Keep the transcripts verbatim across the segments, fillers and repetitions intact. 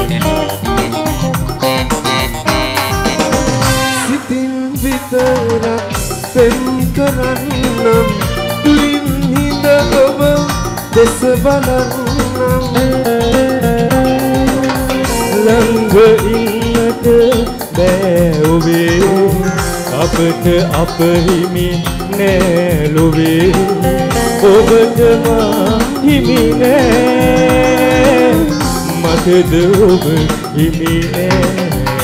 සිතින් විතරක් පෙම් කරන්නම් තුලින් හිඳ ඔබ දෙස බලන්නම් ළඟ ඉන්නට බෑ ඔබේ අපට අප හිමි නෑ ලොවේ ඔබට මා හිමි නෑ මටද ඔබ හිමි නෑ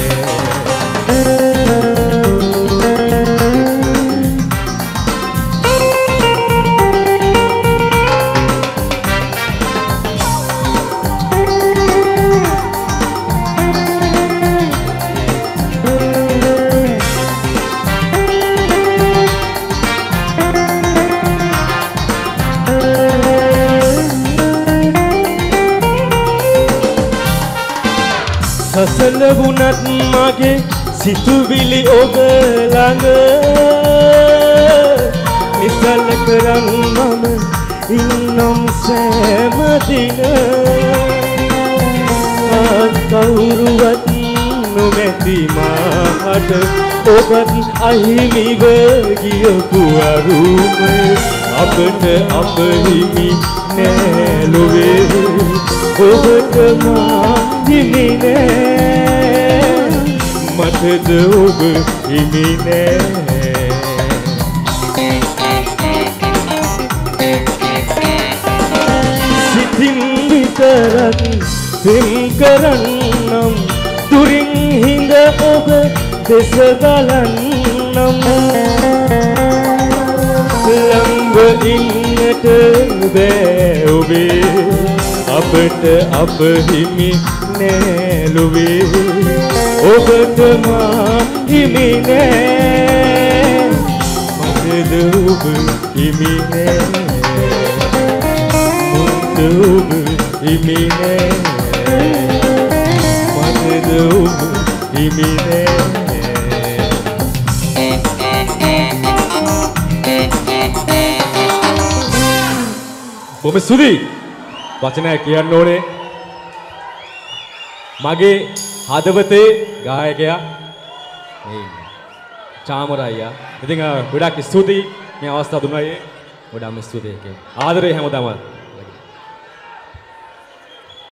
සසල වුණත් මගේ සිතුවිලි ඔබ ළඟ නිසල කරන් මම ඉන්නම් සෑම දින කවුරුවත් නොමැති මාට ඔබත් අහිමිව ගියපු අරුම අපට අප හිමි නෑ ලොවේ ඔබට මා හිමි නෑ මටද ඔබ හිමි නෑ සිතින් විතරක් පෙම් කරන්නම් දුරින් හිඳ ඔබ දෙස බලන්නම් ළඟ ඉන්නට බෑ ඔබේ අපට අප හිමි නෑ ලොවේ ඔබට මා හිමි නෑ මටද ඔබ හිමි නෑ මුන්ට ඔබ හිමි නෑ මටද ඔබ හිමි නෑ බොහොම ස්තුතියි වචනය කියන්න ඕනේ මගේ හදවතේ ගායකයා මේ චාමර අයියා. ඉතින් ගොඩක් ස්තුතියි මේ අවස්ථාව දුන්නා. ගොඩාක් ස්තුතියි. ආදරේ හැමදාම